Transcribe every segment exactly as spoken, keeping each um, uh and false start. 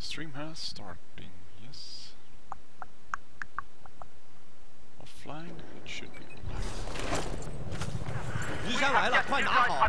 Stream has starting, yes. Offline, it should be online. 敌枪来了，快拿好！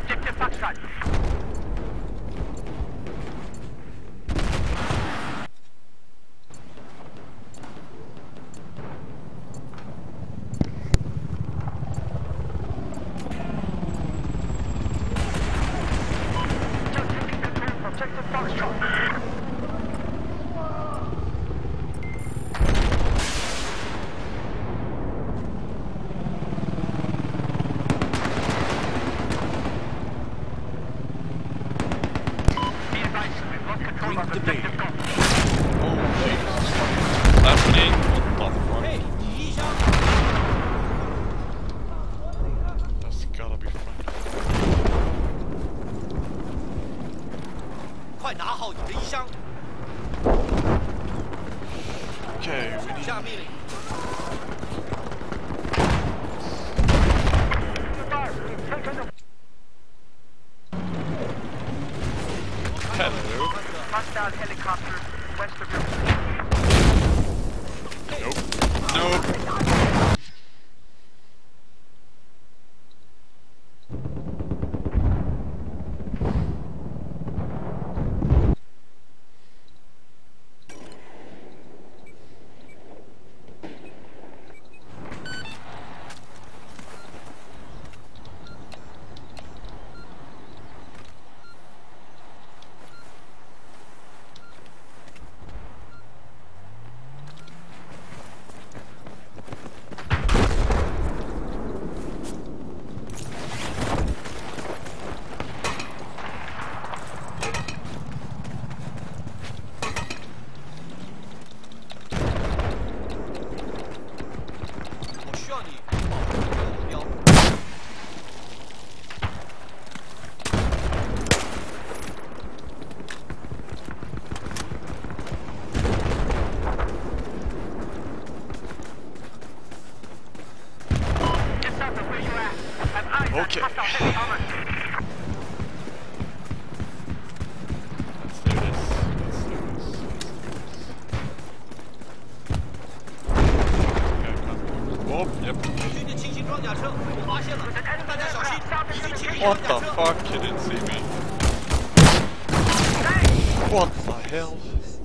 Okay. Let's do this. Let's do this. Okay, come. Oh, yep. What the fuck? He didn't see me. What the hell?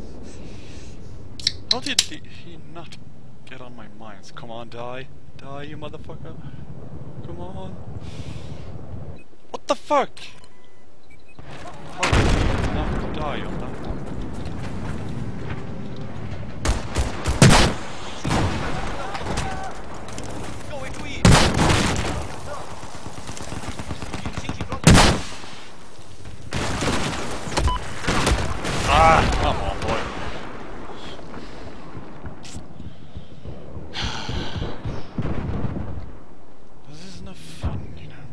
How did he, he not get on my mines? Come on, die. Die, you motherfucker. Come on. What the fuck? How did he not die on that one? Ah, come on, boy. This is no fun, you know.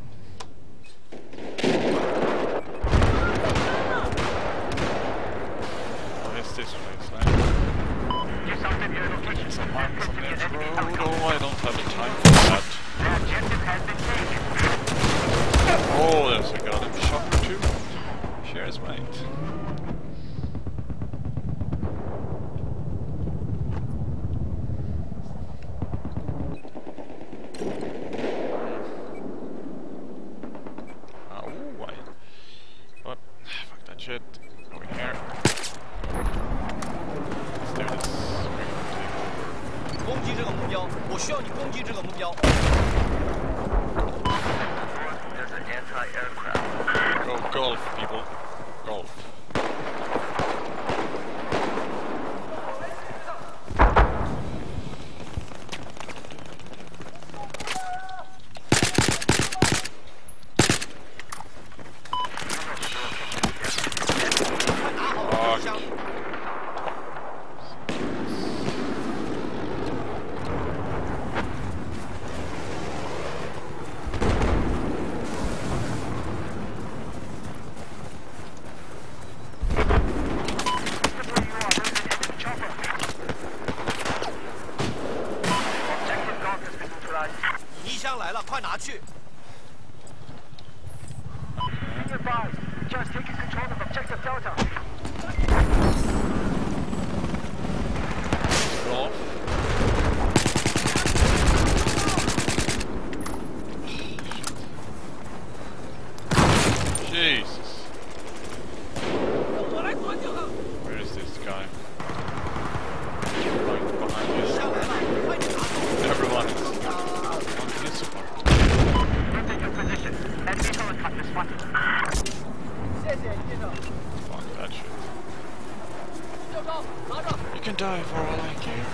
Oh, it's this place, right? Some mines on this road. Oh, I don't have the time for that. Oh, there's a goddamn shopper too. Sure is right. Shit. Over here. Let's do this. There's an anti-aircraft. Go golf, people. Golf. You can die for all I care.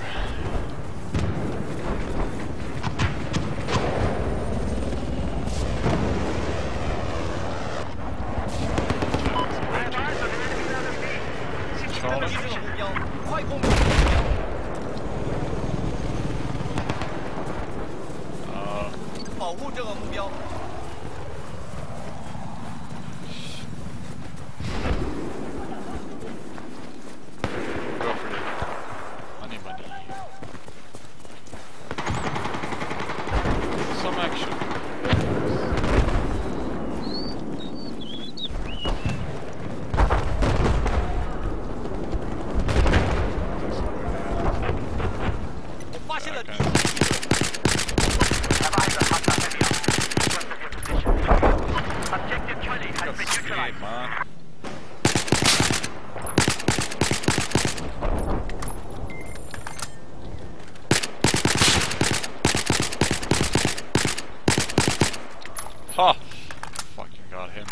Ha! Fucking got him.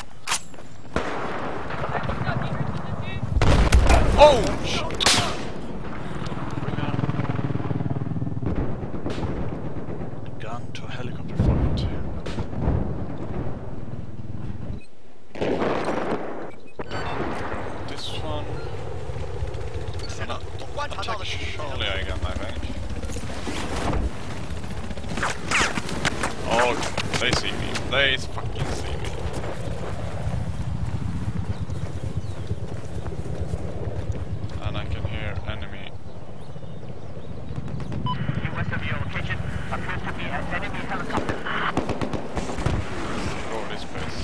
Oh! Shit! Gun to a helicopter fight. This one. Attack Charlie again, I think. Oh, they see me. They fucking see me. And I can hear enemy. West of your location appears to be an enemy helicopter. Go this place.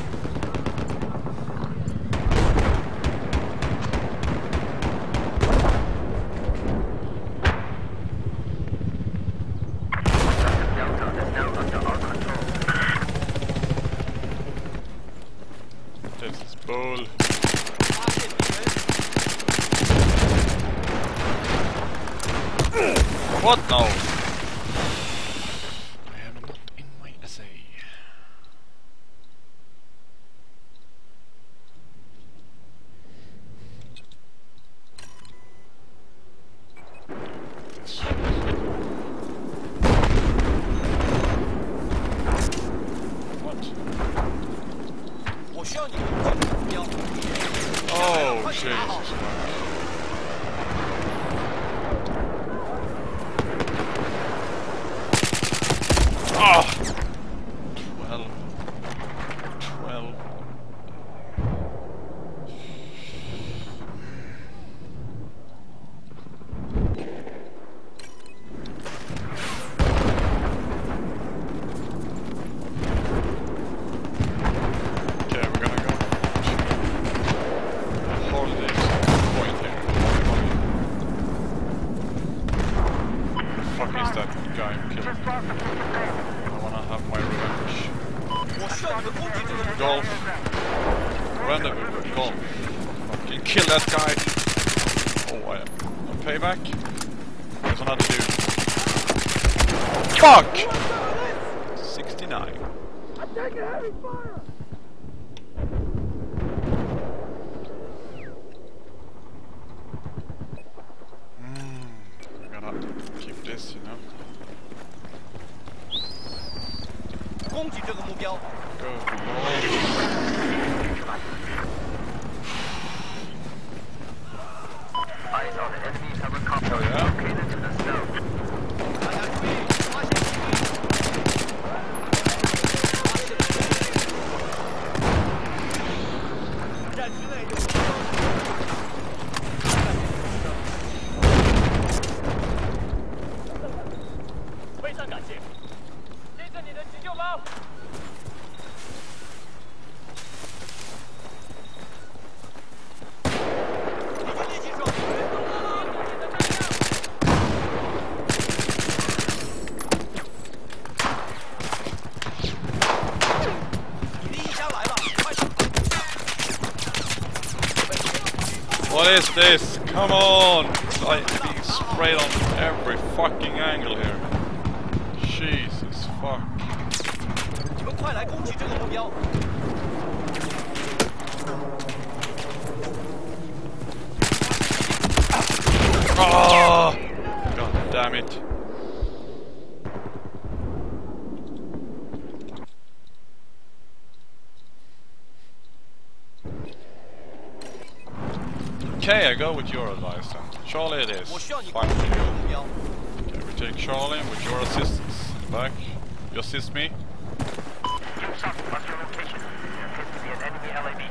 Bull. What now? I am not in my essay. What? Oh, Jesus. Oh! twelve. twelve. Okay, we're gonna go. Holidays point here. What the fuck is that guy who killed me? I wanna have my revenge. Golf. Rendezvous. Golf. Fucking kill that guy. Oh, I am. A payback? There's another dude. Fuck! sixty-nine. I'm taking heavy fire! Mm, we gotta keep this, you know. Go. Eyes on the enemy helicopter Oh, yeah? located to the south. What is this? Come on! It's like being sprayed on every fucking angle here. Jesus fuck. damn it. Okay, I go with your advice then. Charlie it is. Fine. Okay, we take Charlie with your assistance in the back. You assist me. What's your location? There appears to be an enemy L A V.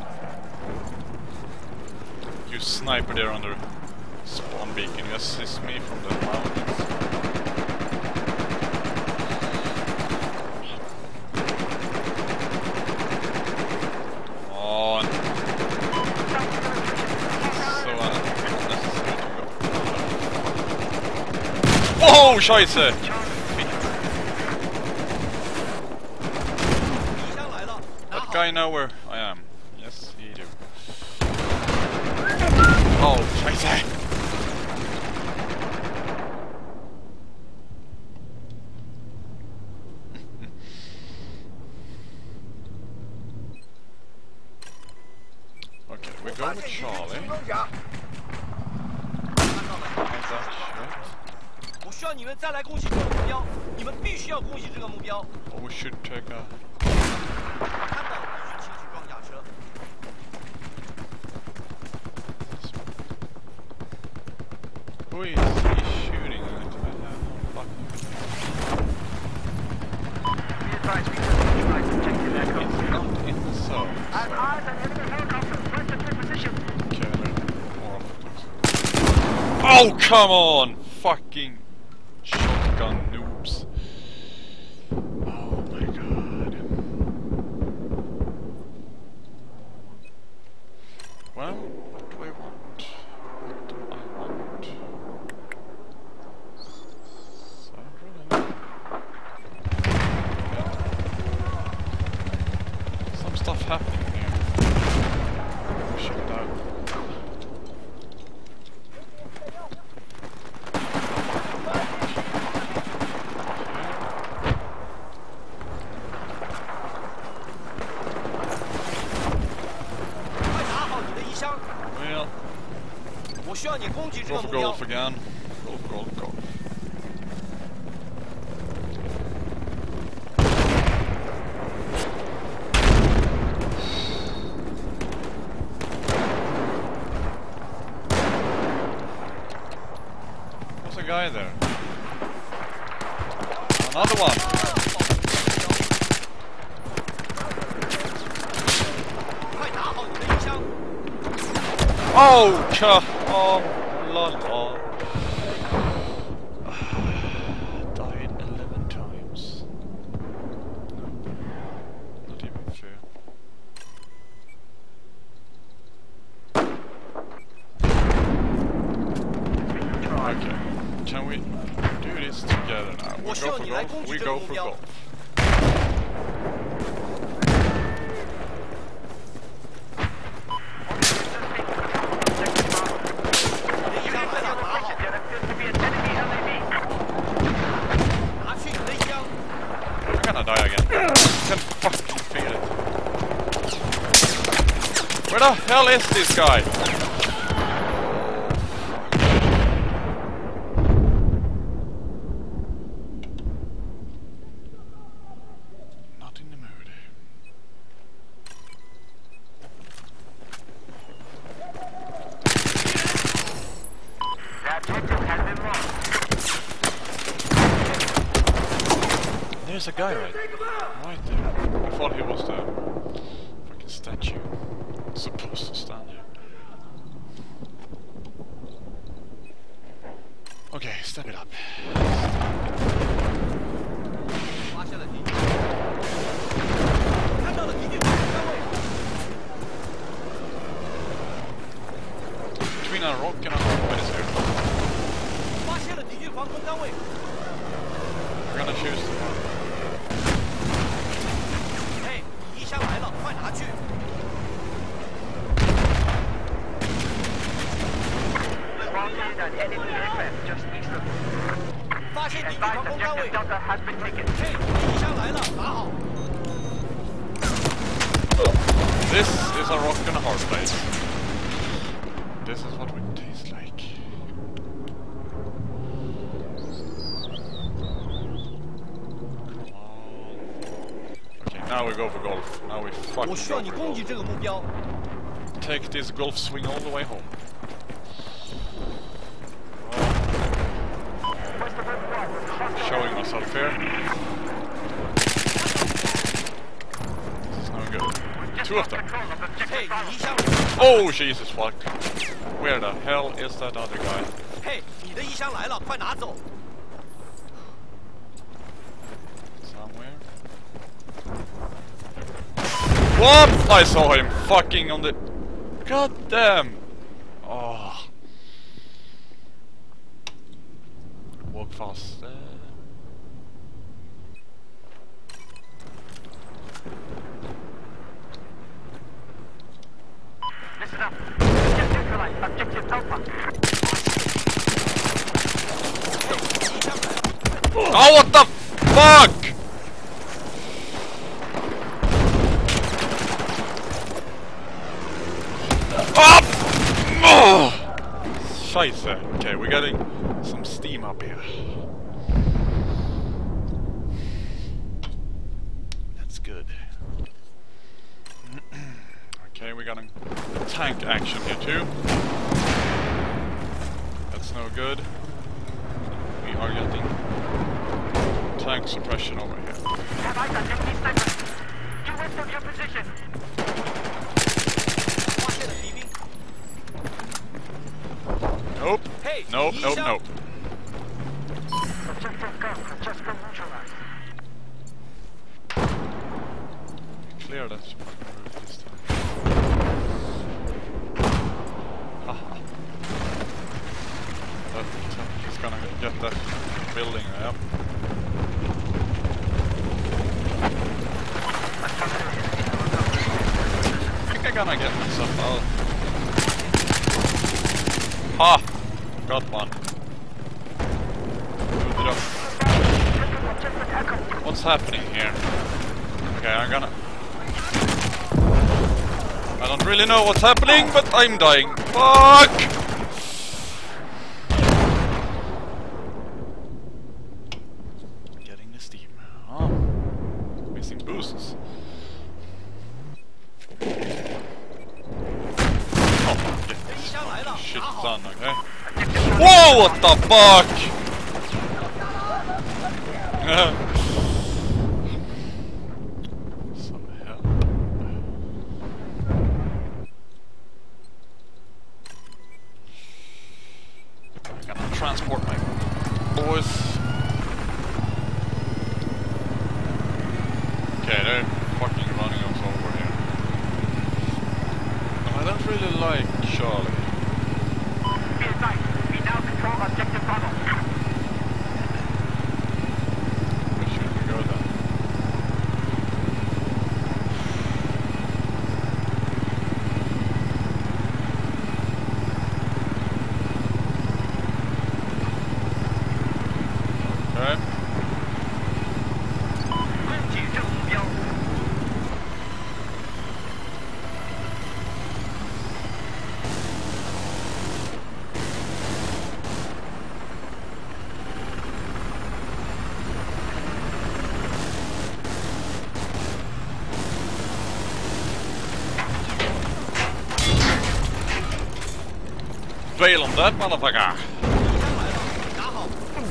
You sniper there under spawn beacon. You assist me from the mountains. On. So unnecessary to go. Oh, Scheiße! That guy know where I am. Yes, he do. Oh, Scheiße! Okay, we go with Charlie. How's that shit? Oh, we should take a... Who is he shooting at? I have no fucking clue. It's not in the zone. Okay, more of it. Oh, come on! Fucking shotgun noobs. Oh my god. Well, what do I want? What do I want? Some stuff happening here. Check it out. Well, go for golf again. Golf, golf, golf. There's a guy there. Another one. Oh, cha! Oh, lol. Died eleven times. No, not even fair. Okay, can we do this together now? We go for golf. We go for golf. Die again. I can fucking feel it. Where the hell is this guy? Not in the mood. That objective has been lost. There's a guy right, right there. I thought he was the fucking statue. Supposed to stand here. Okay, step it up. Between a rock and a hard is here. We're gonna choose the one. Spotted an enemy aircraft just east of you. Advised objective Delta has been taken. This is a rock and a hard place. This is what we taste like. now we go for golf. Now we fucking 我需要 go 你 for 攻击 golf. 这个目标。 Take this golf swing all the way home. Showing myself here. This is no good. Two of them. 嘿，你移向。 Oh Jesus fuck! Where the hell is that other guy? 嘿，你的衣箱来了，快拿走。 Somewhere. What? I saw him fucking on the. God damn! Oh. Walk fast. Uh... Listen up. Just neutralize objective Alpha. Oh, what the fuck? Up! Oh! Scheiße. Okay, we're getting some steam up here. That's good. Okay, we got a tank action here too. That's no good. We are getting tank suppression over here. Have eyes on enemy snipers. You went from your position. 发现了敌兵。 Nope. 嘿， Nope, 你移 nope, 箱。 nope. Objective Gulf has just been neutralized. Clear that fucking roof this time. Haha. That tank is gonna get that building, yep. I think I'm gonna get myself out. Ha! Got one. Moved it up. What's happening here? Okay, I'm gonna... I don't really know what's happening, but I'm dying. Fuck! Getting the steam. Oh. Missing boosts. Oh, get this fucking shit done, okay? Whoa, what the fuck? Some help. I'm gonna transport my boys. Okay, they're fucking running us over here. I don't really like Charlie. Be advised, we now control objective Bravo. Where should we go then? Okay. 攻击这个目标。 Bail on that motherfucker! 拿好。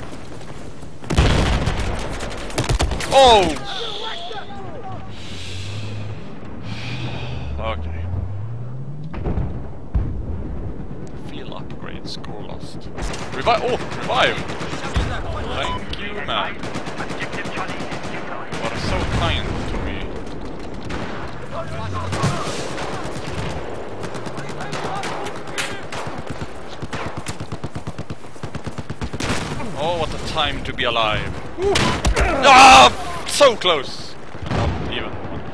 Oh! Okay. Feel upgrade, score lost. Revive! Oh! Revive! Thank you, man. Objective Charlie is neutralized. What is so kind to me. Oh, what a time to be alive. Woo. Ah! So close! Not even.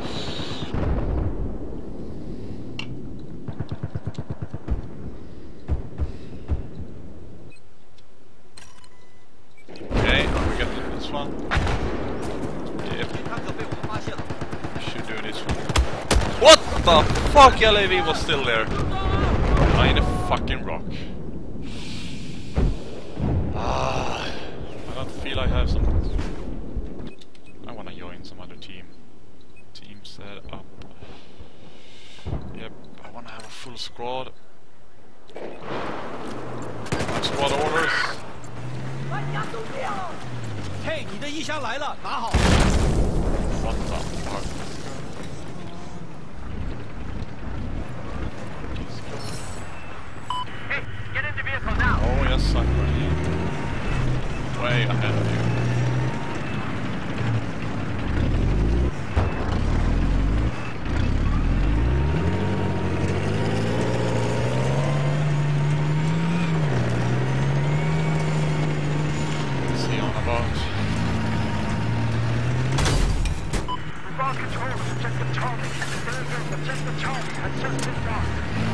Okay, are we getting this one? Yep. 他可被我们发现了。 Should do this one. What the fuck? L A V was still there. Behind a fucking rock. Ah, I don't feel I have some. I wanna join some other team. Team. set up. Yep, I wanna have a full squad. Squad orders. 嘿，你的衣箱来了，拿好。 What the fuck? Hey, get in the vehicle now. Oh yes, I'm ready. Way ahead of you. What's he on about? Ground control, check the target. Check the target and search the ground.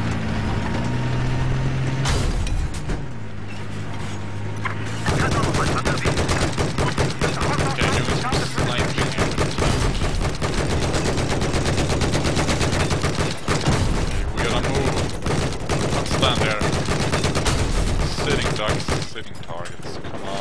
Okay, doing some sniping here with the tank. Okay, we gotta move. Don't stand there. Sitting ducks, sitting targets. Come on.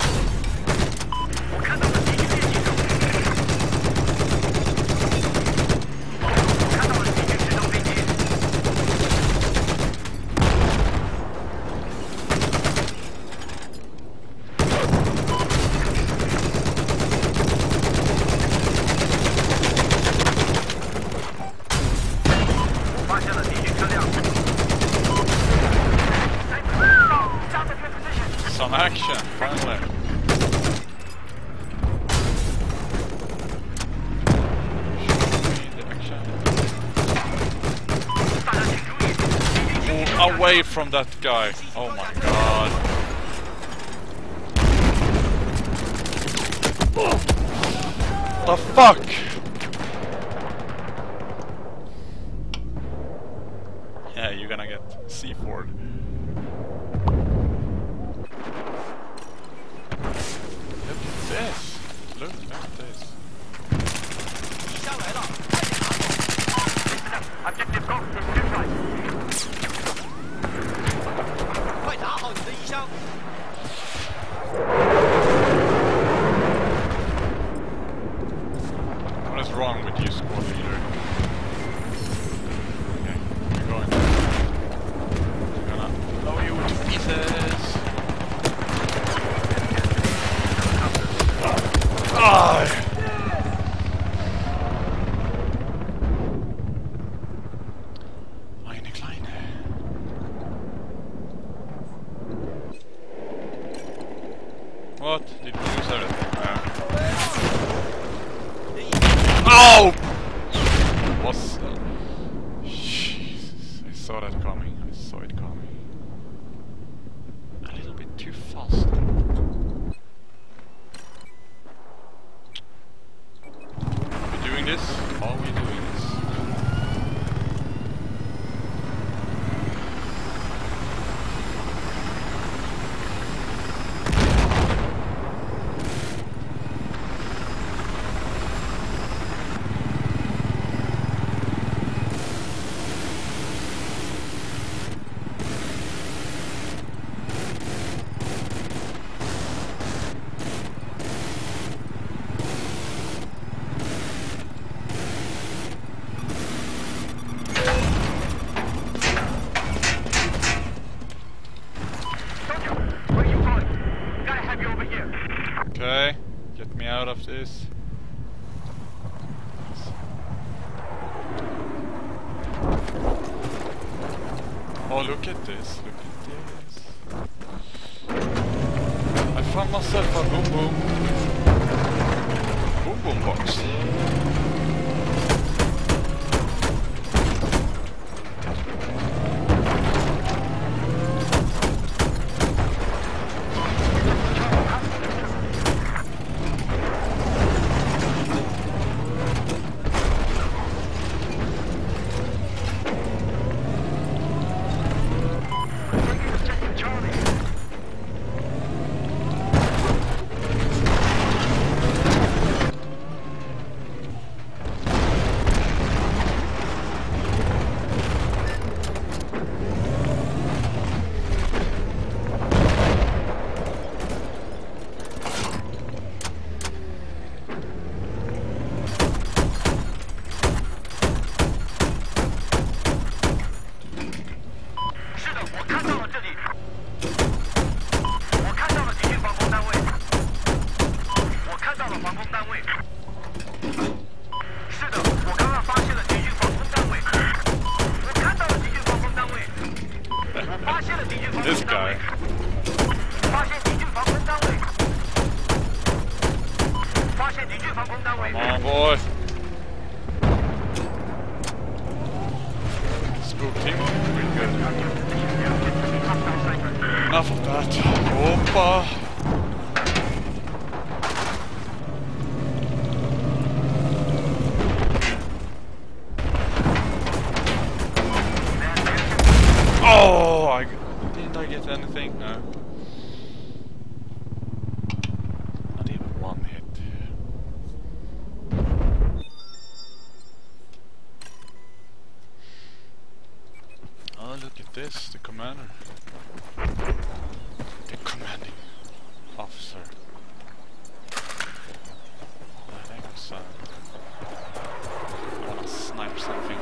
Some action, finally. Show me the action. Move away from that guy. Oh my god. The fuck? Yeah, you're gonna get C four. Look at this. Look, look at this. 衣箱来了，快点拿走。 Objective goal is good right. 快拿好你的衣箱。 What is wrong with you, squad leader? Okay, you're going. We're gonna blow you to pieces. Ah! Eine kleine. What? Did we lose everything? Uh, Oh! Was uh, Jesus, I saw that coming. I saw it coming. A little bit too fast. Are we doing this? Are we doing this? Okay, get me out of this. Oh, look at this, look at this. I found myself a boom boom. Boom boom box. 到了这里，我看到了敌军防空单位，我看到了防空单位。是的，我刚刚发现了敌军防空单位，我看到了敌军防空单位，我发现了敌军防空单位，发现敌军防空单位，发现敌军防空单位。 Come on, boy. Spooked him. Pretty good. Enough of that. Opa. Oh, I didn't I get anything? No. Not even one hit. Oh, look at this, the commander. The commanding officer. I think it's, uh, I wanna snipe something.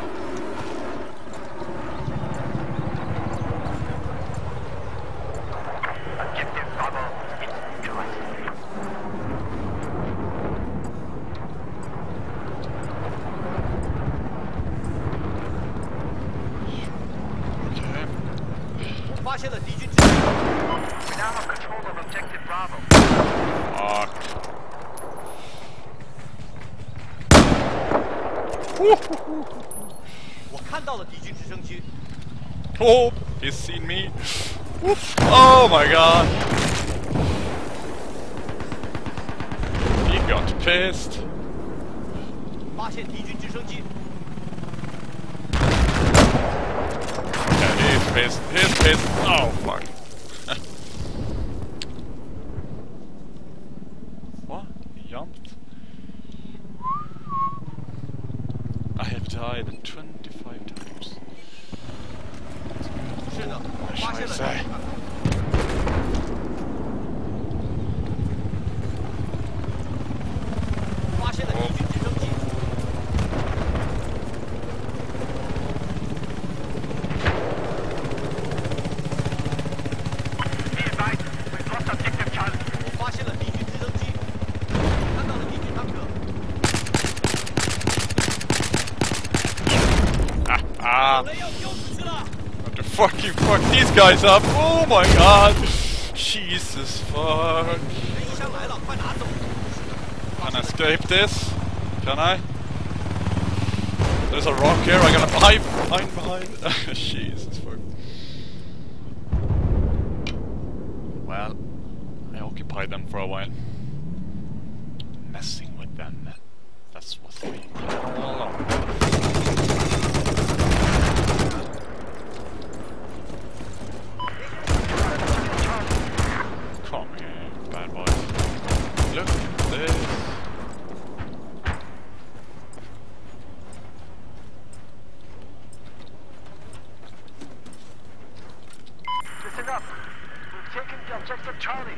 Objective Bravo is neutralized. Okay. 我发现了敌军之 We now have control of Objective Bravo. Fuck. 我看到了敌军直升机。 Oh, he's seen me. Whoops. Oh my god. He got pissed. 发现敌军直升机。 Yeah, he's pissed. He's pissed. Oh fuck. What? He jumped? I have died twenty-five times. 是的， What 发 shall 现 I 了 say? 发现了敌军直升机。 Be advised, we've lost Objective Charlie. 我发现了敌军直升机，看到了敌军坦克。 Ah, 有人要丢出去了！ have to fucking fuck these guys up. Oh my god. Jesus fuck. 人一箱来了，快拿走！ Can I escape this? Can I? There's a rock here. I gotta hide behind behind. Jesus fuck. Well, I occupied them for a while. Messing with them. That's what's being all along. Come here, bad boy. Look at this. Listen up. We've taken the Objective Charlie.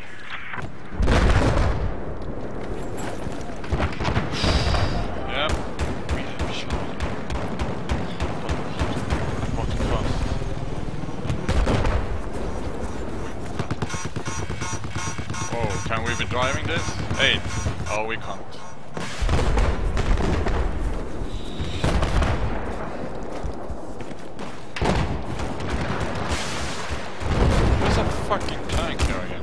Yeah, we have shot. But what cost? Oh, can we be driving this? Eight. Oh, we can't. There's a fucking tank here again.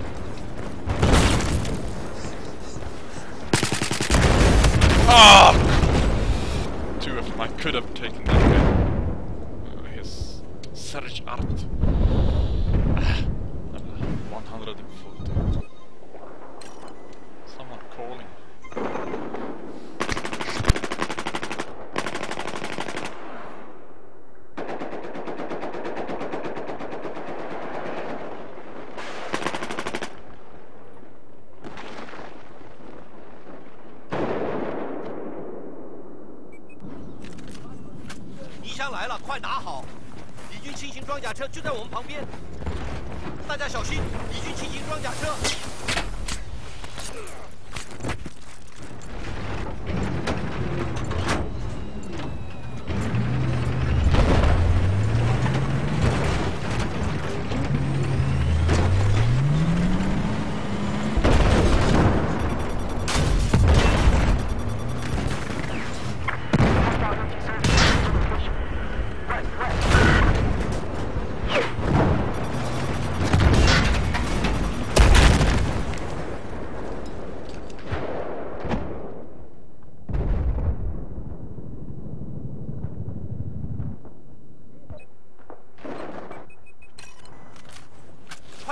Ah! Two of them. I could have taken that guy. Uh, his Serge Art. Ah, one hundred forty. Someone calling. 敌箱来了，快拿好！敌军轻型装甲车就在我们旁边，大家小心！敌军轻型装甲车。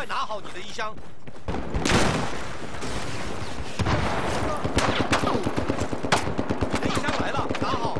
快拿好你的衣箱。你的衣箱来了，拿好。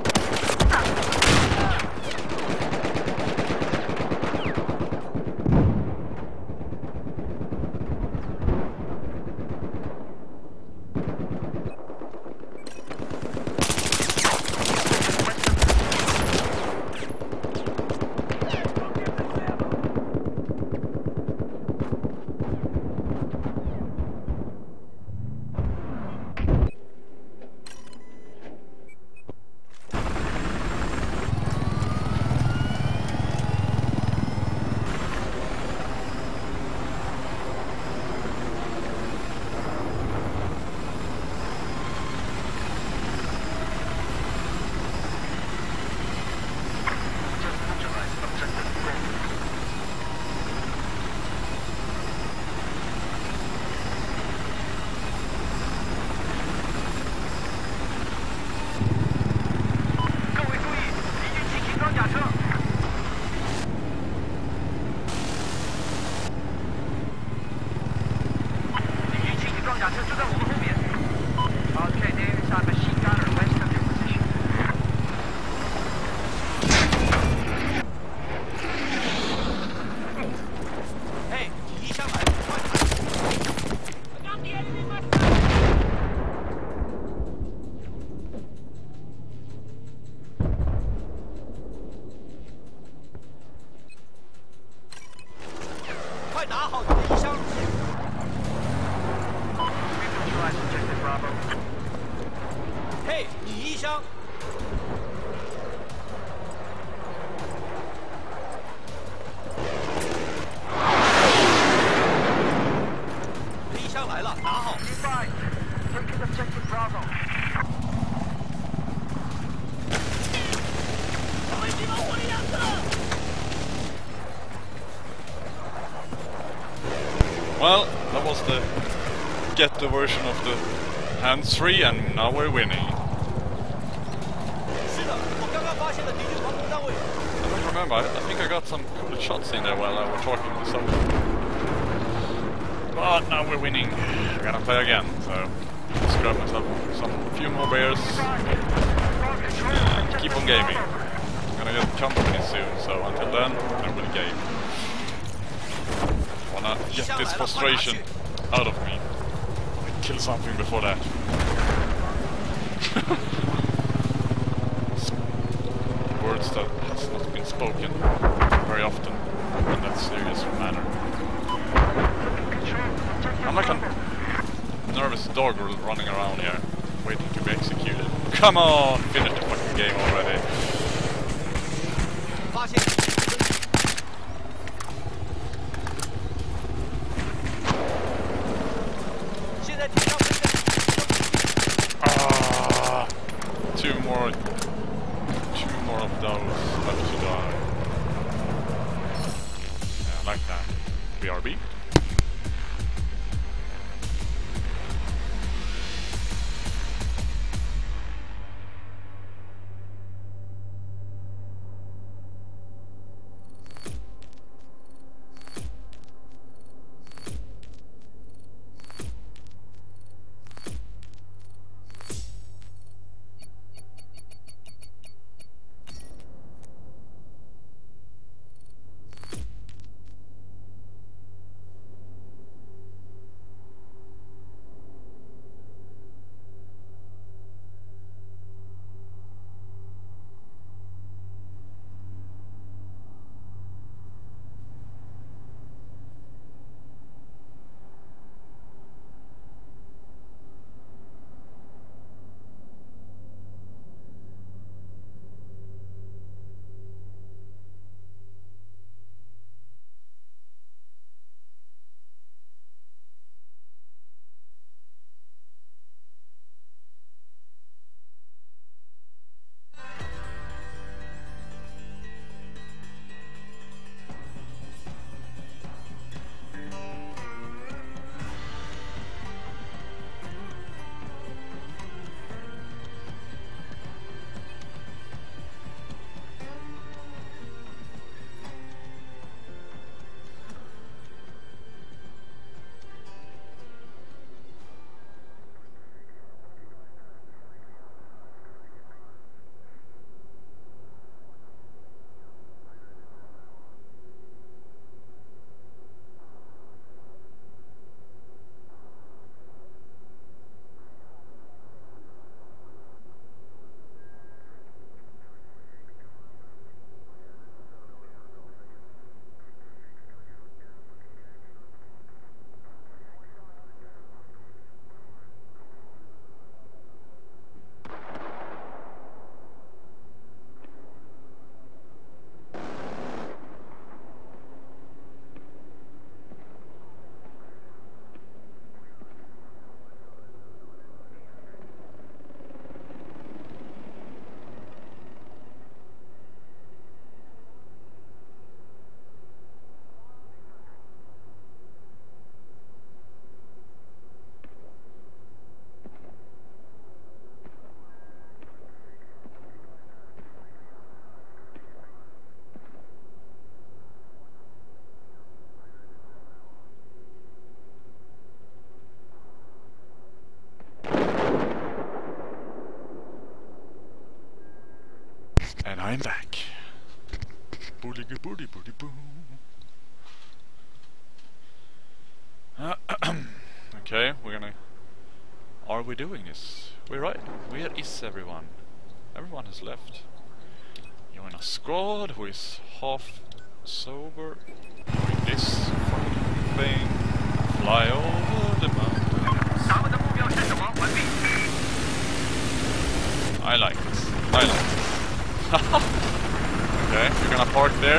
Well, that was the ghetto version of the hands-free, and now we're winning. I don't remember, I think I got some cool shots in there while I was talking to someone. But now we're winning. I gotta play again, so let's grab myself some few more beers. Keep on gaming. I'm gonna get company soon, so until then, I will game. Wanna get this frustration out of me. Kill something before that. Words that has not been spoken very often in that serious manner. I'm like a nervous dog running around here, waiting to be executed. Come on, finish the fucking game already. Ah, two more, two more of those left to die. Yeah, I like that. B R B. I'm back. Booty booty booty boo. Okay, we're gonna. Are we doing this? We're right. Where is everyone? Everyone has left. You're in a squad who is half sober. Doing this fucking thing. Fly over the mountains. I like this. I like this. Okay, we're gonna park there.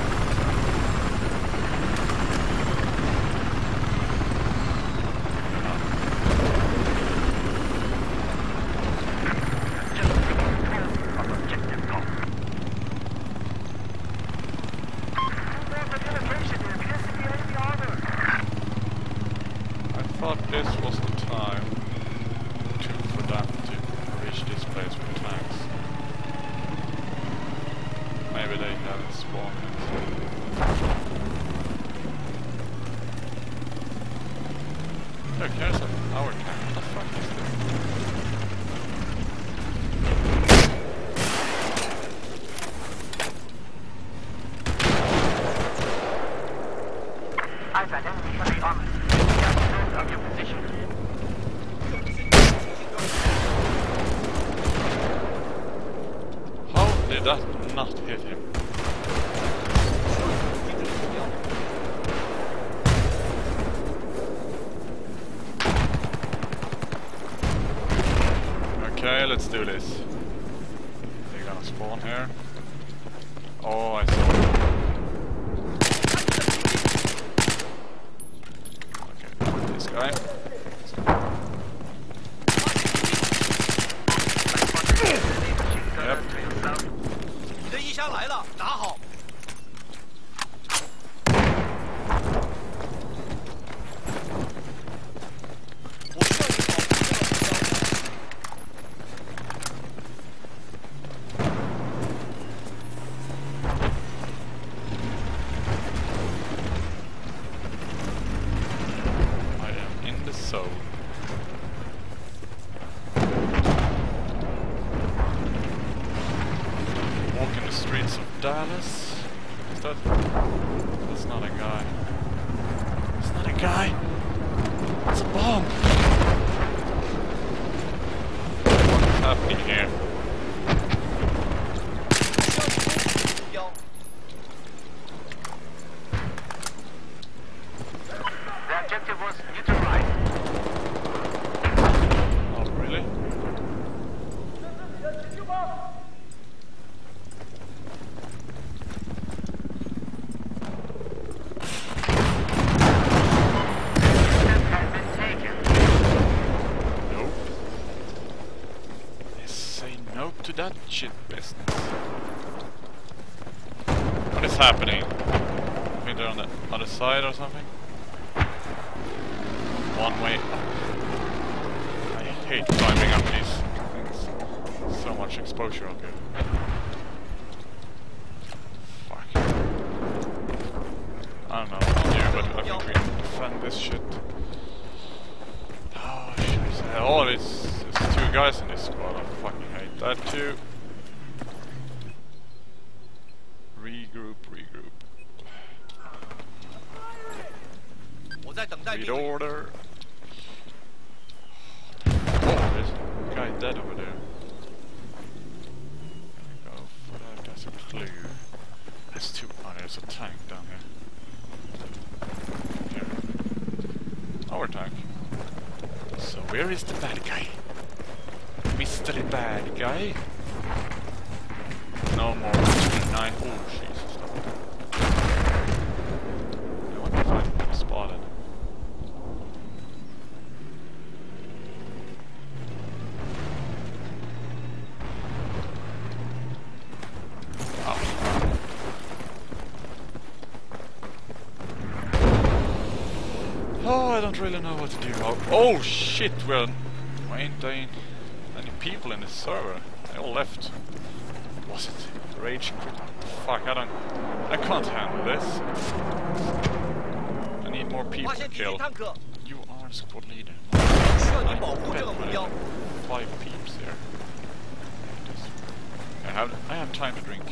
That not hit him. Okay, let's do this. They're gonna spawn here. Oh, I saw it. Okay, this guy. Yep. 你的衣箱来了，拿好。我需要一个保护的。 Dallas? Is that... That's not a guy. It's not a guy! It's a bomb! What's happening here? The objective was neutralized. Oh, really? To that shit business. What is happening? I think they're on the other side or something. One way up. I hate climbing up these things. So much exposure up here. Fuck. I don't know about you, but I think we can defend this shit. Oh shit. Oh, it's, it's two guys in this squad. I fucking hate that too. Regroup, regroup. Read order. Oh, there's a guy dead over there. There we go. For that, that's a clue. That's too. Oh, there's a tank down here. Here. Our tank. So where is the bad guy? Mystery bad guy? No more nine. Oh Jesus! I wonder if I'm spotted. Oh. Oh, I don't really know what to do. Oh, oh shit! Well, why ain't there any people in this server? They all left. What was it? Rage quit. Fuck, I don't... I can't handle this. I need more people to kill. You are squad leader. I bet five peeps here. have I have time to drink.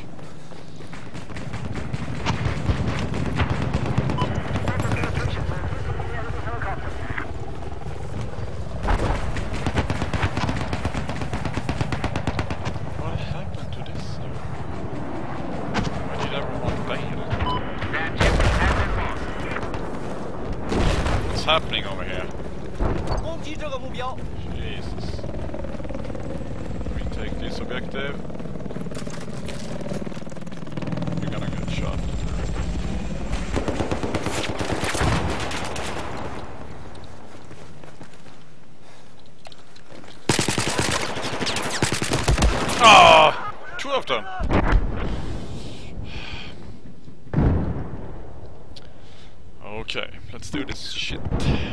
What happened to this? Why did everyone bail? What's happening over here? 攻击这个目标。 Jesus. Retake this objective. You're gonna get shot. Ah! Two of them! Okay, let's do this shit.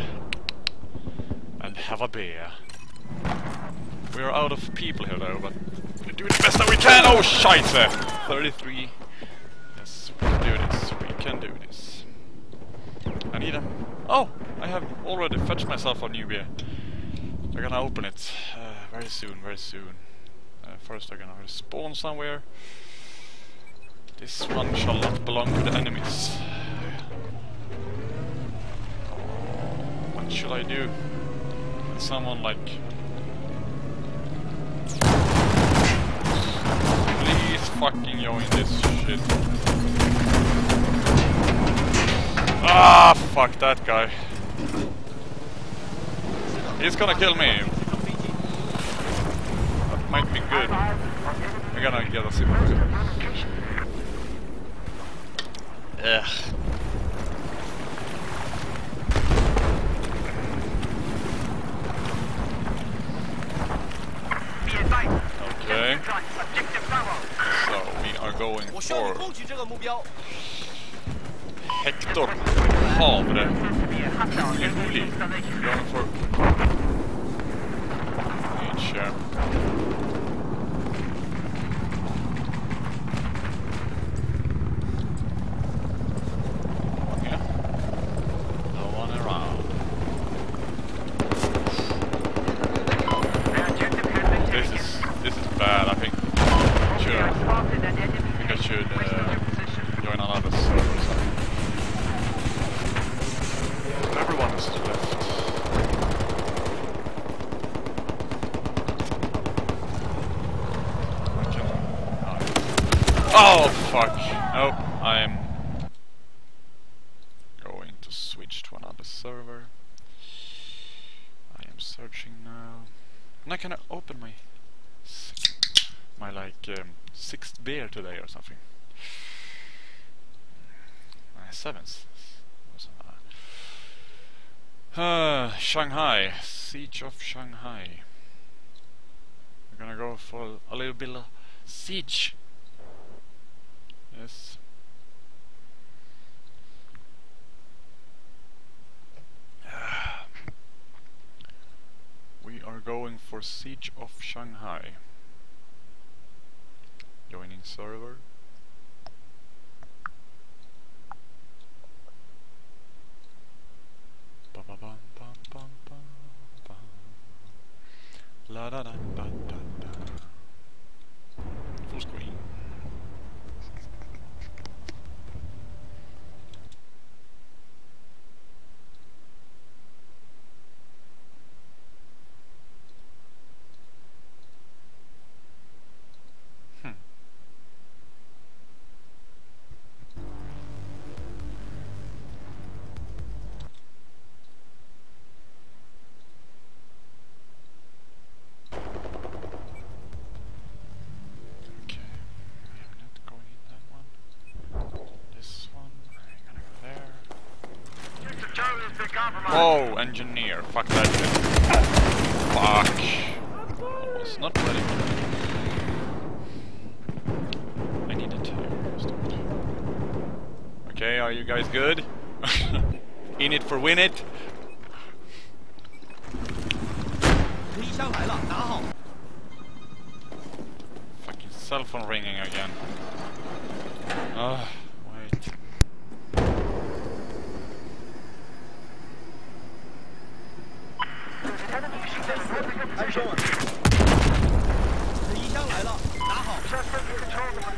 And have a beer. We are out of people here though, but we're doing the best that we can! Oh, scheisse! thirty-three. Yes, we can do this. We can do this. I need a... Oh! I have already fetched myself a new beer. We're gonna open it uh, very soon, very soon. Uh, first I'm gonna spawn somewhere. This one shall not belong to the enemies. What should I do? With someone like... Please fucking join this shit. Ah, fuck that guy. He's gonna kill me. That might be good. We're gonna get a super. Ugh. Okay. So we are going 我需要你 for 攻击这个目标。 Hector Havre Juli. Going for each uh, yeah. No one around. This is this is bad. I think I should I think I should uh, join another server. Everyone is left. Oh fuck! Nope, I am going to switch to another server. I am searching now, and I can open my my like um, sixth beer today or something. My seventh. Uh, Shanghai, Siege of Shanghai. We're gonna go for a little bit of siege. Yes. We are going for Siege of Shanghai. Joining server. La da da da da da. Full screen. Hmm. Oh, engineer. Fuck that shit. Fuck. I was not ready. I need a tire. Okay, are you guys good? In it for win it? Fucking cell phone ringing again. Ugh, wait.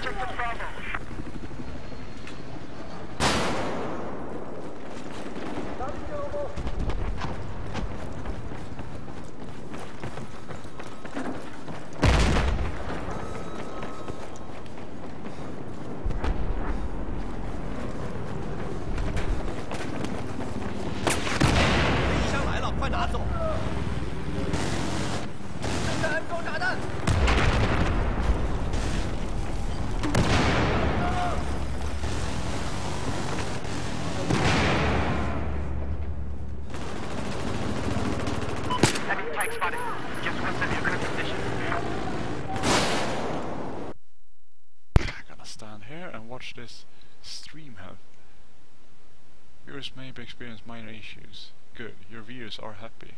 Watch this stream have. Viewers may experience minor issues. Good, your viewers are happy.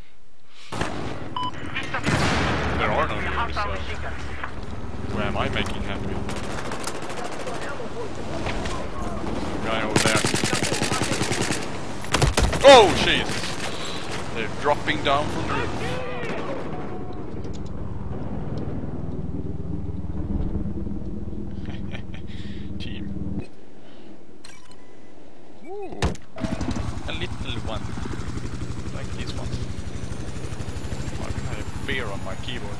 There are no viewers, so who am I making happy? Guy over there. Oh Jesus! They're dropping down from the roof. One. Like these ones. I have beer on my keyboard.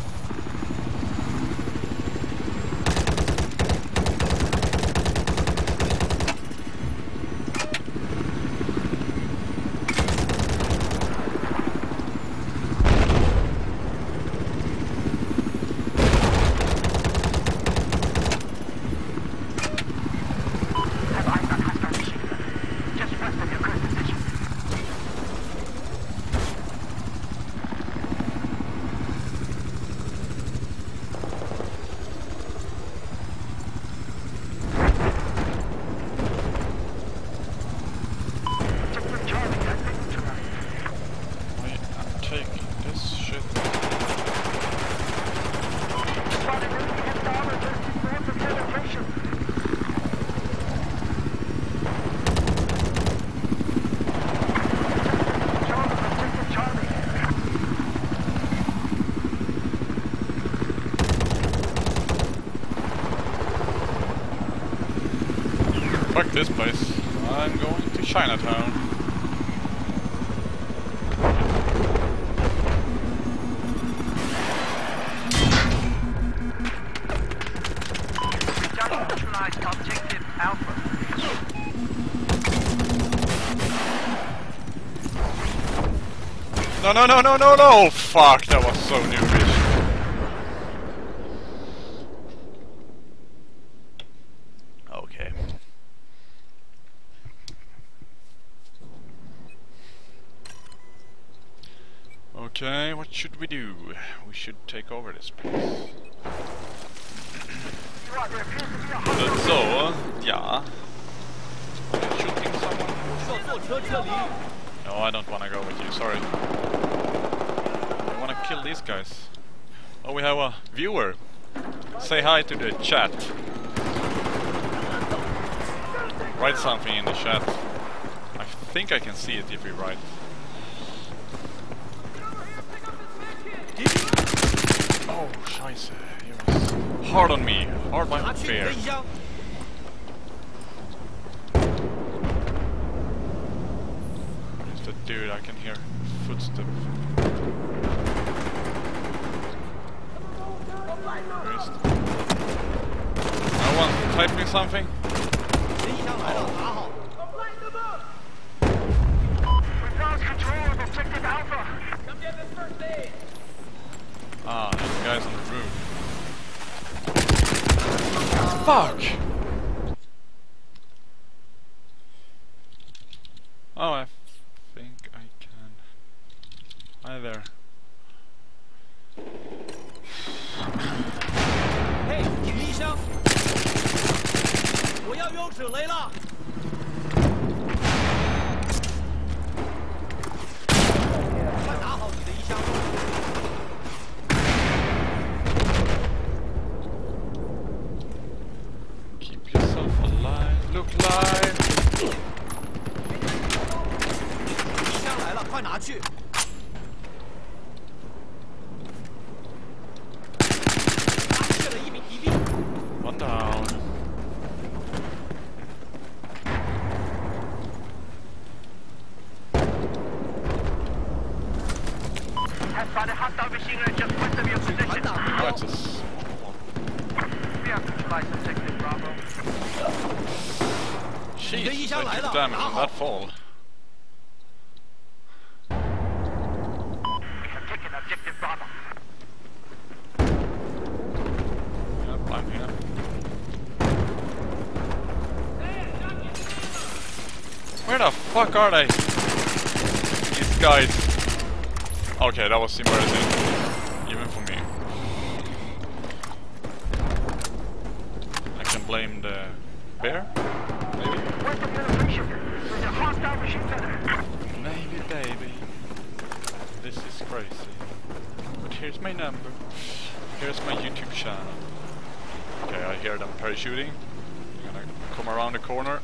Fuck this place. I'm going to Chinatown. Objective Alpha. No, no, no, no, no, no! Fuck, that was so noobish. Okay. Okay, what should we do? We should take over this place. So, yeah. Shooting someone? No, I don't want to go with you, sorry. I want to kill these guys. Oh, we have a viewer. Say hi to the chat. Write something in the chat. I think I can see it if we write. Oh, scheiße. He was hard on me. Hard my unfair. Where's the dude? I can hear footsteps. Where is the... No one type me something? Oh. Ah, there's guys on the roof. Fuck! Oh, I think I can. Hi there. Hey, 女医生，我要用纸雷了。快拿好你的衣箱。 Look live. 衣箱来了，快拿去！发现了一名敌兵。 完蛋。 Spot a hostile machine gun just west of your position. 传达目 Oh, 标 it's a small one. Vehicle license exit Bravo. Jeez, The they Yishan took 来了， damage 拿 on 好 that fall. We have taken objective Bravo. Yep, I'm here. Where the fuck are they? These guys. Okay, that was embarrassing. Even for me. I can blame the bear? Maybe? West of your location, there's a hostile machine gunner. Maybe, baby. This is crazy. But here's my number. Here's my YouTube channel. Okay, I hear them parachuting. I'm gonna come around the corner.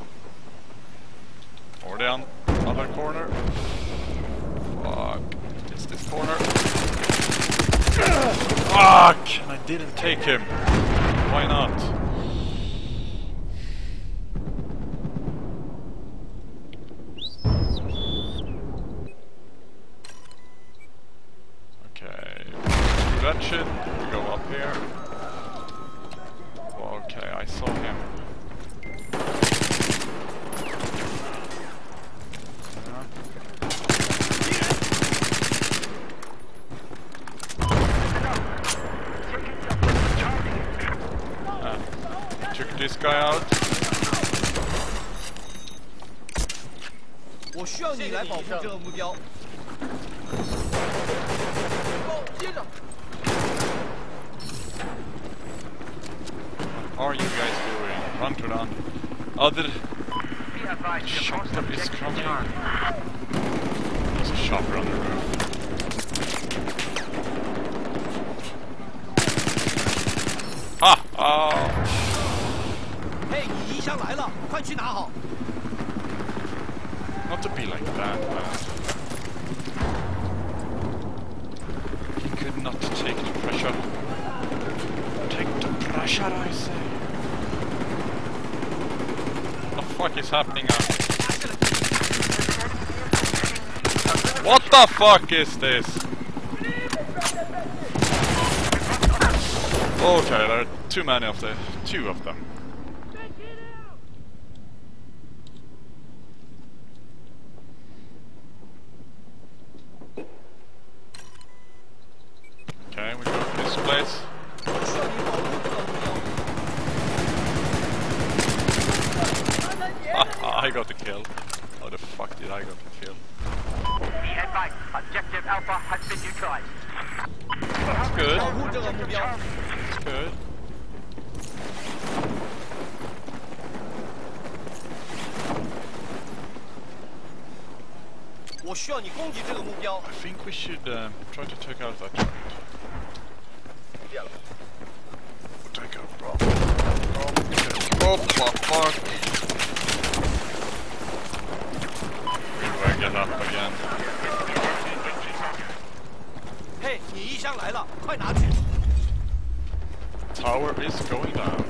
Or down other corner. Fuck. It's this corner. Fuck! And I didn't take him. Why not? Okay. Do that shit. We go up here. Okay, I saw him. Took this guy out. 我需要你来保护这个目标。接着。 What are you guys doing? Run to run. Other Be advised, your most shopper is objective coming. charge. There's a shopper on the roof. Ah! Oh! 嘿，你衣箱来了，快去拿好。 Not to be like that, man. He could not take the pressure. Take the pressure, I say. What the fuck is happening now? What the fuck is this? Okay, there are too many of the two of them. Okay, we go to this place. 我需要你保护这个目标。 Ah, I got the kill. How the fuck did I get the kill? Be advised, objective Alpha has been neutralized. That's good. 保护这个目标。 That's good. I 我需要你攻击这个目标。 I think we should uh, try to take out that turret. Take out, bro. Oh, fuck, fuck. Where do I get up again? 嘿，你衣箱来了，快拿去。 Tower is going down.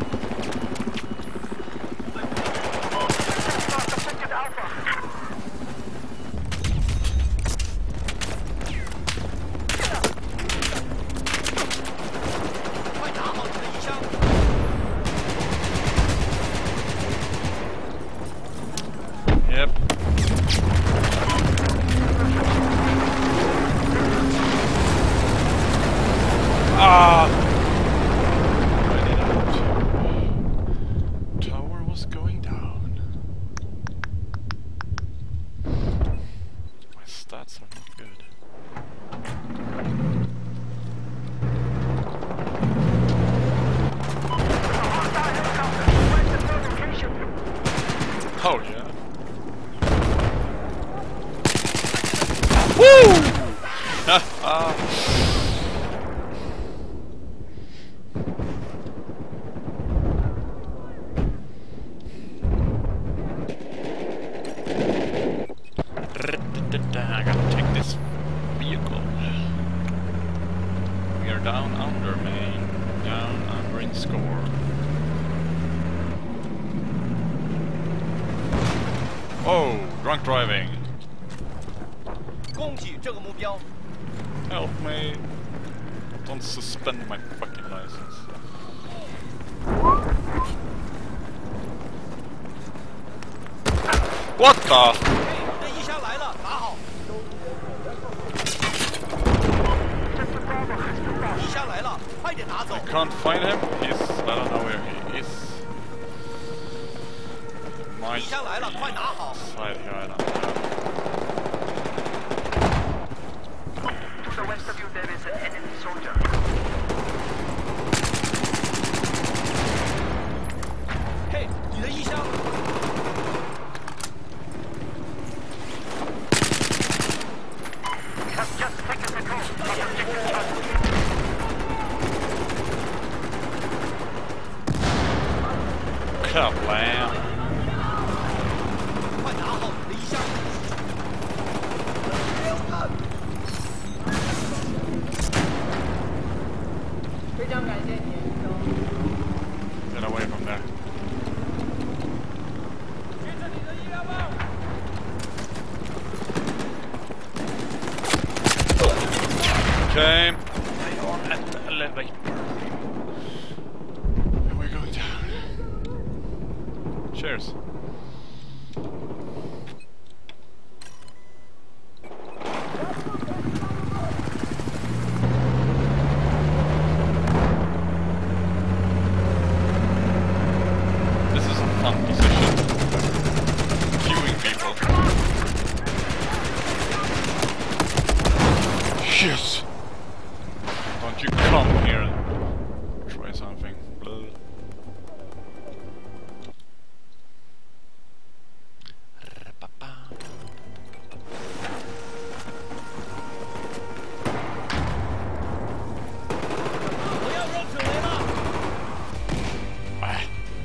Objective Alpha. 快拿好你的衣箱。 Yep. Ah! Ready out. Tower was going down. My stats are not good. Oh yeah. Woo! Ah. I gotta take this vehicle. We are down under, main. Down under in score. Oh, drunk driving. 攻击这个目标。 Help me. Don't suspend my fucking license. What the? 你的衣箱来了，拿好。衣箱来了，快点拿走。 I can't find him. He's. I don't know where he is. My 衣箱来了，快拿好。 side here. I don't know. To the west of you, there is an enemy soldier. Hey, 你的衣箱。 Have just taken control of objective Charlie. Kablam. 快拿好你的衣箱。 Get away from there. Okay. They are at the elevator. And we're going down. Cheers. This is a fun position. Queuing people. Yes! Don't you come here and try something. Blah. Ah.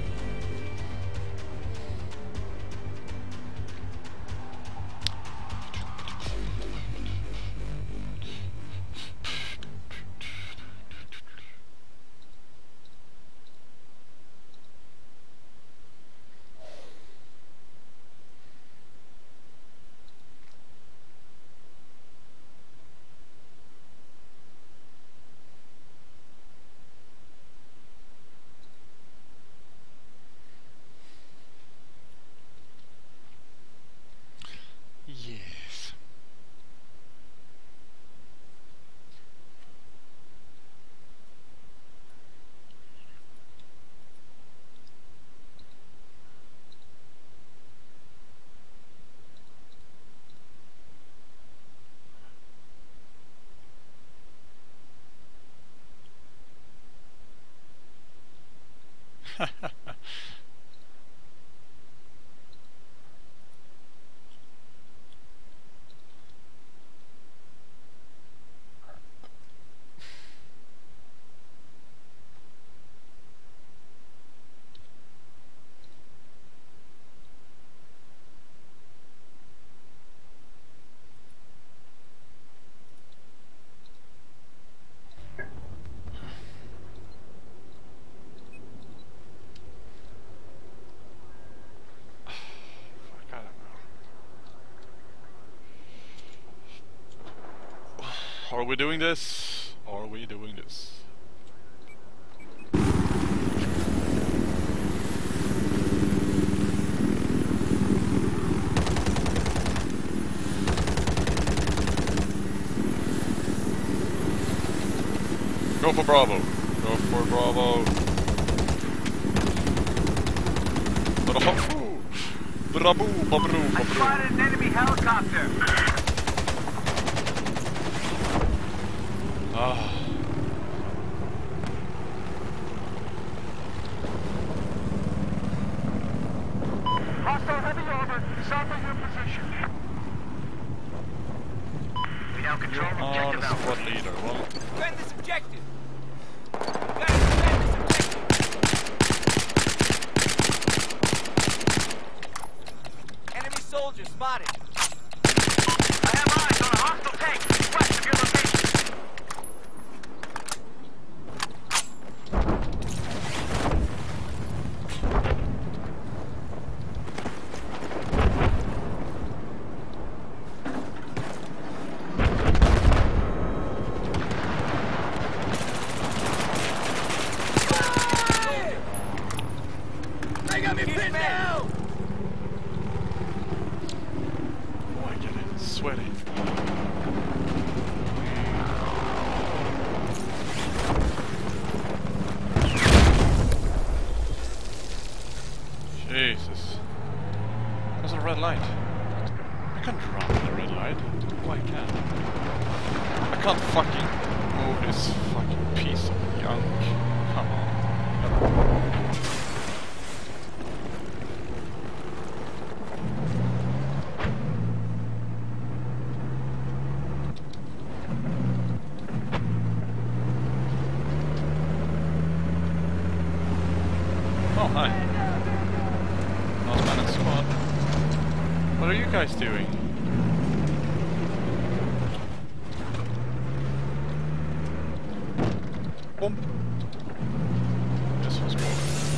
Yes. Fuck, I don't know. Are we doing this? Are we doing this? Go for Bravo. Go for Bravo. Bravo. Bravo. Bravo. I spotted an enemy helicopter. Ah. Hostile heavy over south of your position. We now control Oh, objective the Alpha. squad leader. Well, Defend this objective. Guys, defend this objective. Enemy soldier spotted. I have eyes on a hostile tank west of your location. sweaty. Jesus. There's a red light. I can't run with a red light. Why can't I? I can't fucking move this fucking piece of junk. Come on. Oh, hi. Last man in squad. What are you guys doing? Boom. This was good.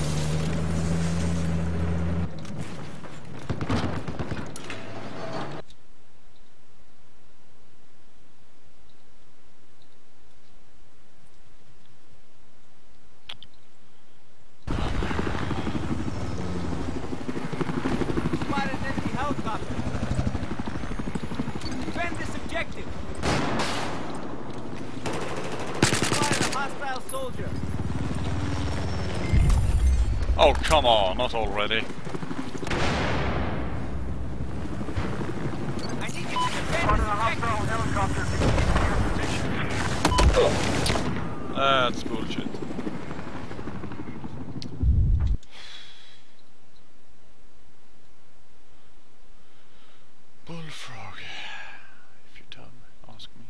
Spotted an enemy helicopter. Defend this objective. Spotted a hostile soldier. Oh, come on, not already. I need you to defend this objective. Helicopter. That's bullshit. Bullfrog. If you're dumb, ask me.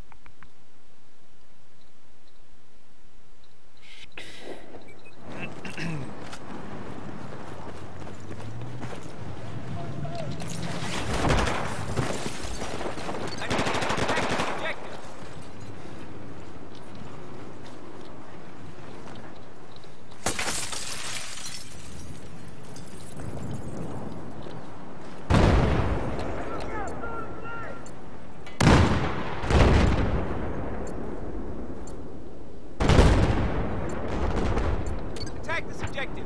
I need you to protect this objective. Attack this objective.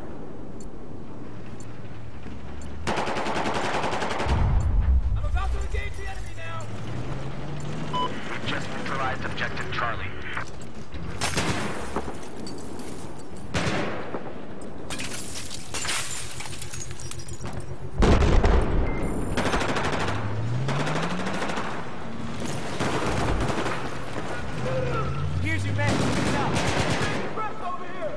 I'm about to engage the enemy now. Just neutralized objective Charlie. Here's your man. Get out. Press over here!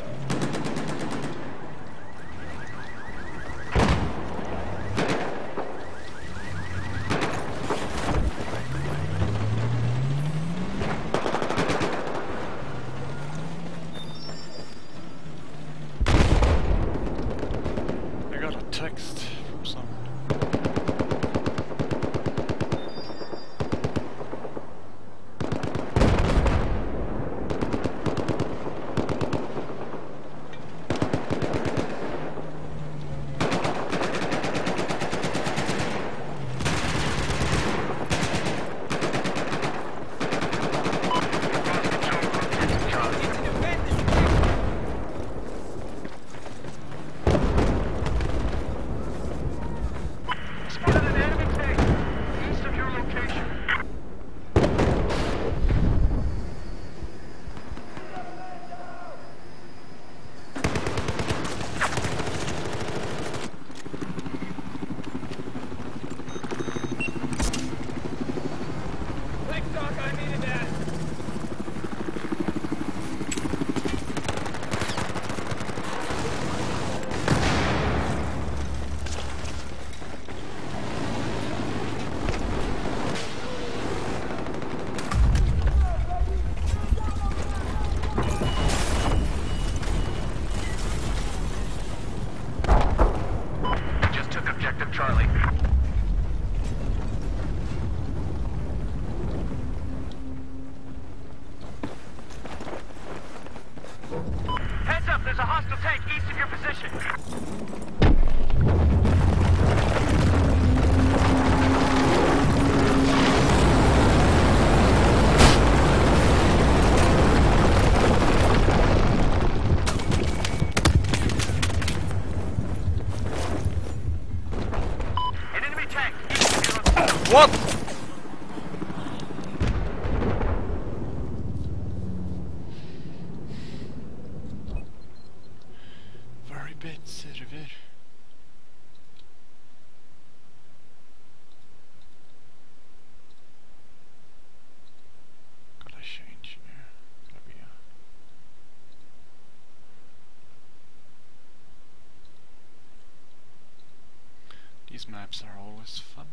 These maps are always fun.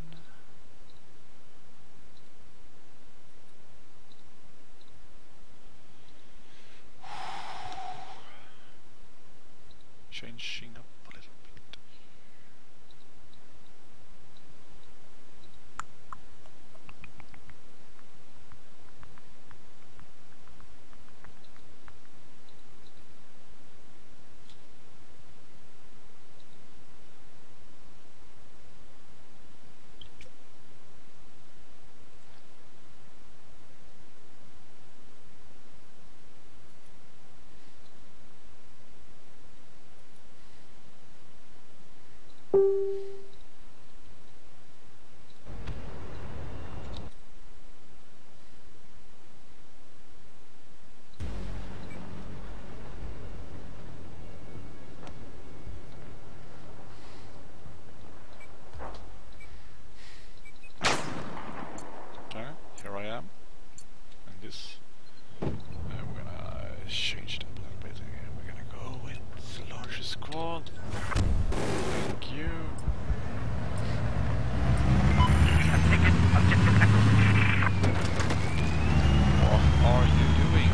Changing up a little bit. Here I am, and this uh, we're gonna change it up a little bit. And we're gonna go with the larger squad. Thank you. What are you doing?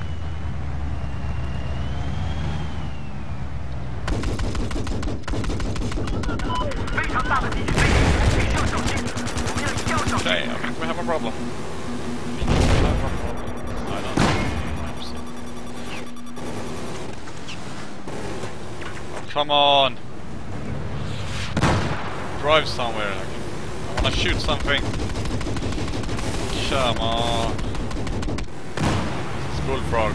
Okay, I think we have a problem. I don't know. Come on! Drive somewhere. I wanna shoot something. Come on. It's bullfrog.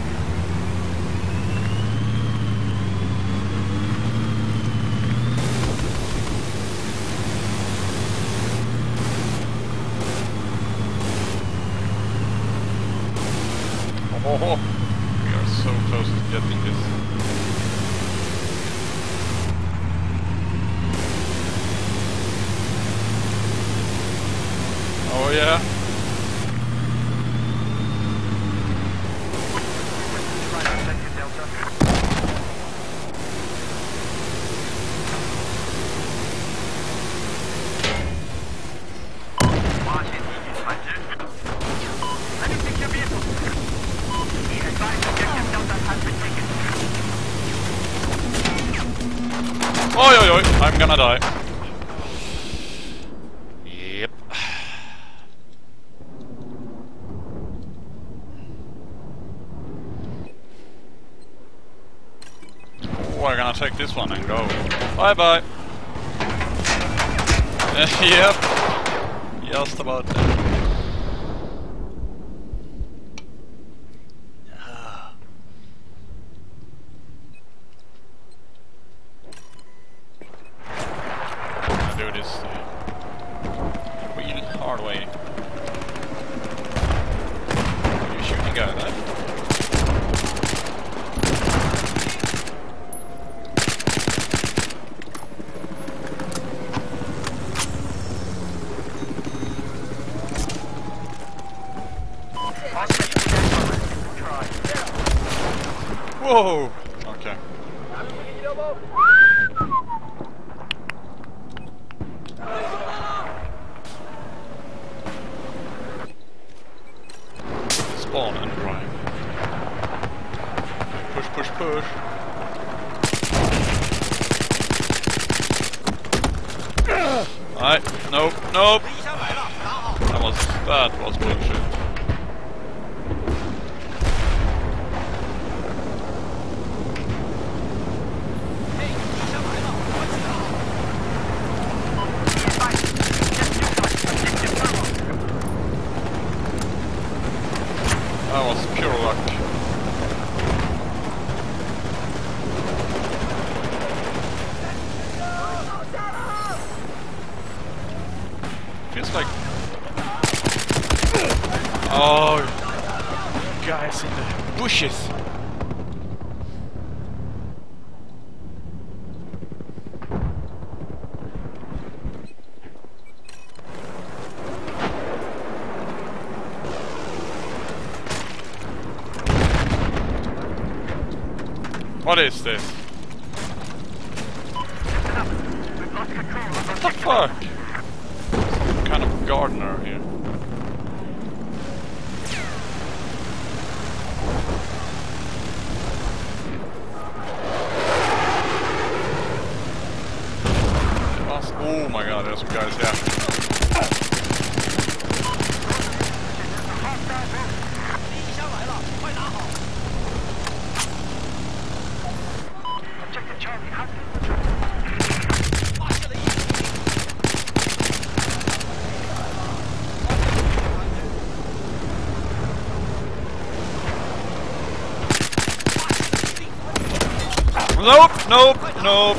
Oh, we are so close to getting this. Oh yeah. Oi, oi, oi, I'm gonna die. Yep. Oh, we're gonna take this one and go. Bye bye. Yep. Just about that. Whoa! Okay. Spawn and drive. Push, push, push. Alright, nope, nope. That was, that was bullshit. That was pure luck. Feels like... Oh, guys in the bushes. What is this? What the fuck? Some kind of gardener here. Oh my god, there's some guys here. Nope, nope, nope.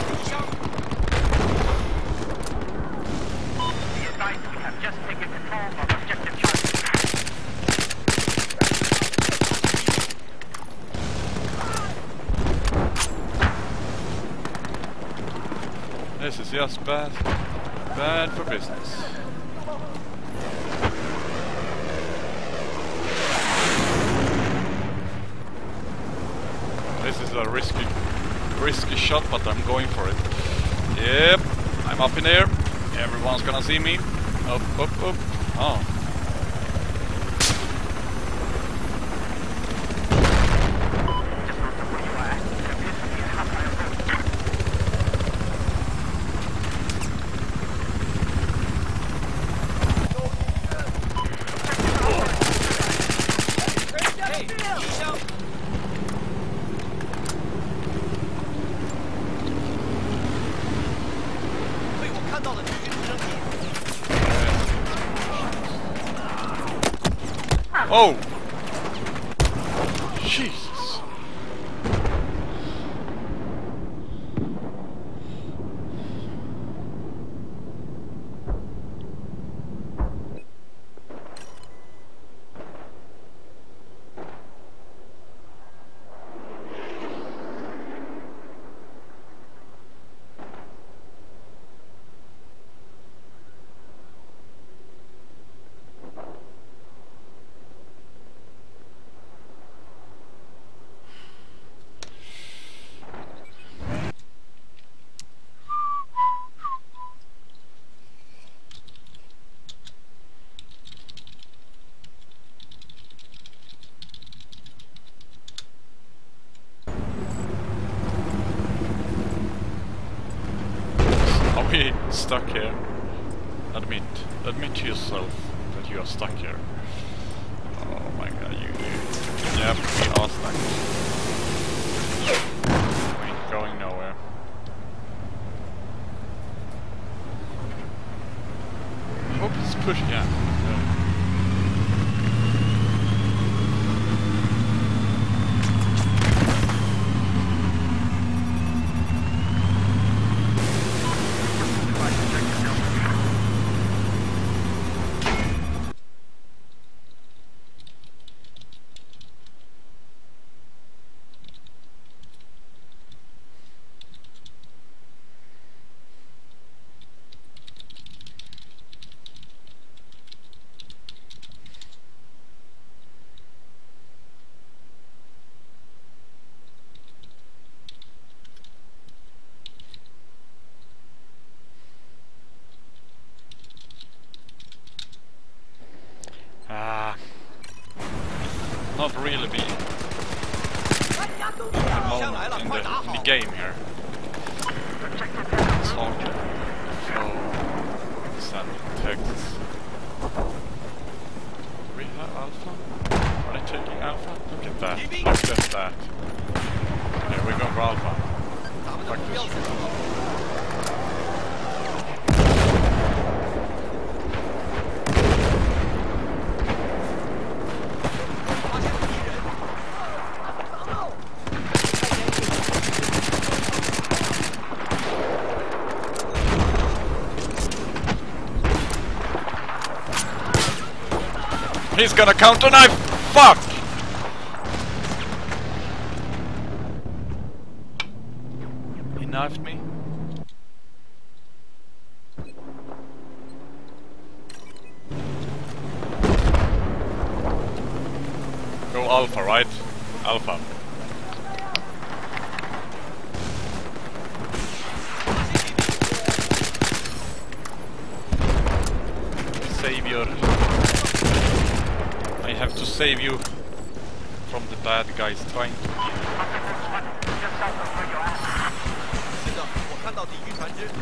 This is just bad, bad for business. This is a risky, risky shot, but I'm going for it. Yep, I'm up in here. Everyone's gonna see me. Up, up, up. Oh. Oh! Jesus! Stuck here. Admit, admit to yourself that you are stuck here. Oh my god, you do. Yep, we are stuck. We ain't going nowhere. I hope it's pushing. Yeah. yeah. Not really be at the moment in the, in the game here. It's hard to flow, send texts. Do we have alpha? Are they taking alpha? Look at that. Look at that. Okay, we're going for alpha. Fuck this. He's gonna counter knife! Fuck! He knifed me. Go alpha, right? Alpha. savior. I have to save you from the bad guys trying to kill you. 是的，我看到敌军船只。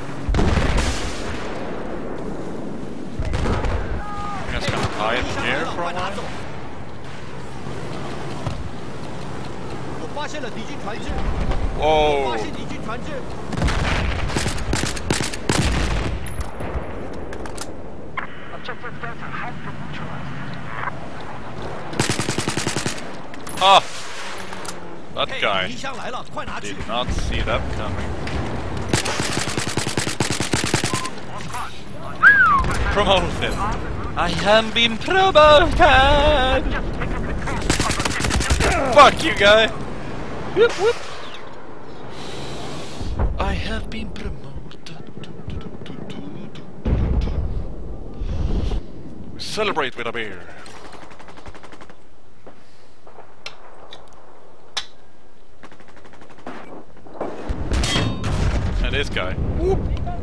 I'm just gonna hide here for a while. 我发现了敌军船只。 Whoa! 发现敌军船只。 Ah! That 嘿， guy 敌枪来了，快拿去！ did not see that coming. Promoted! I have been promoted! Fuck you, guy! Whoop, whoop. I have been promoted. We celebrate with a beer. And this guy. Whoop.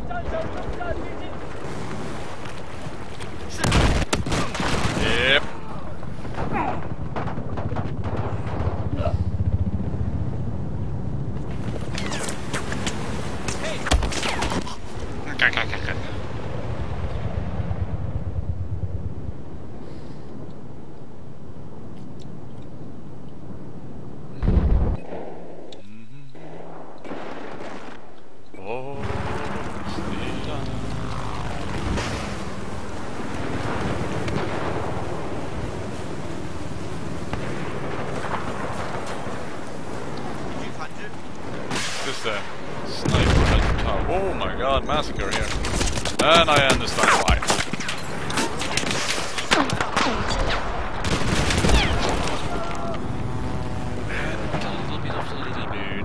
Yep. Oh, this is a sniper health tower. Oh my god, massacre here. And I understand why. And a little bit of the little bird.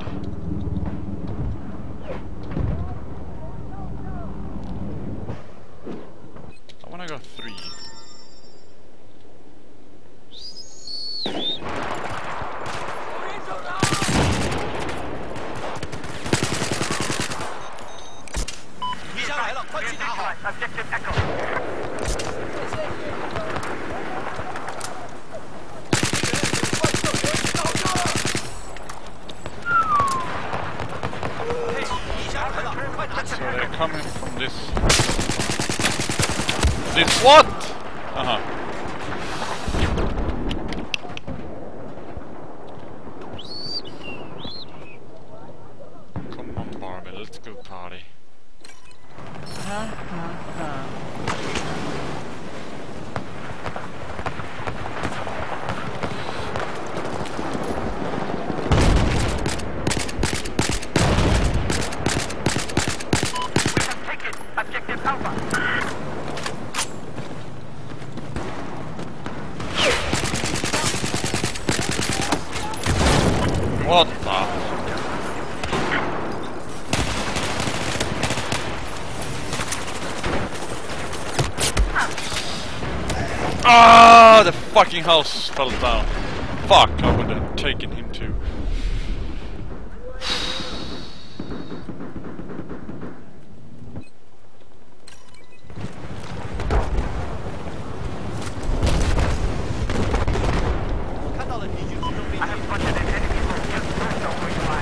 I wanna go three. Objective Echo. So they're coming from this. This what? Uh-huh. Come on, Barbie, let's go party. Objective Alpha. What the? Ah, the fucking house fell down. Fuck, I would have taken him too. I have spotted an enemy force just north of where you are.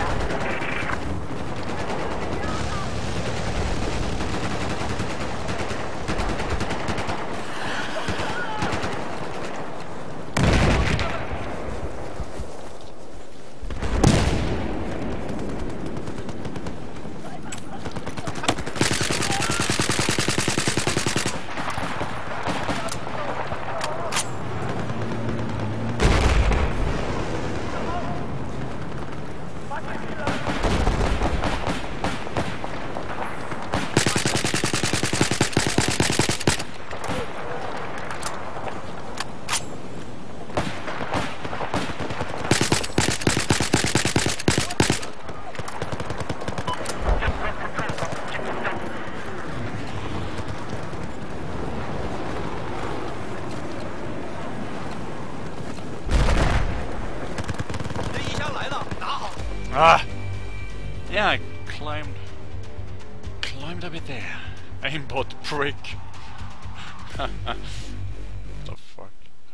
Ah! Yeah, I climbed... climbed a bit there. Aimbot prick. The fuck?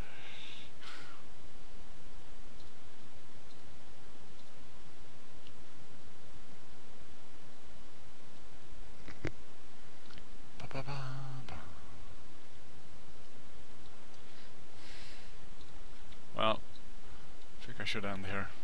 Ba ba ba ba. Well, I think I should end here.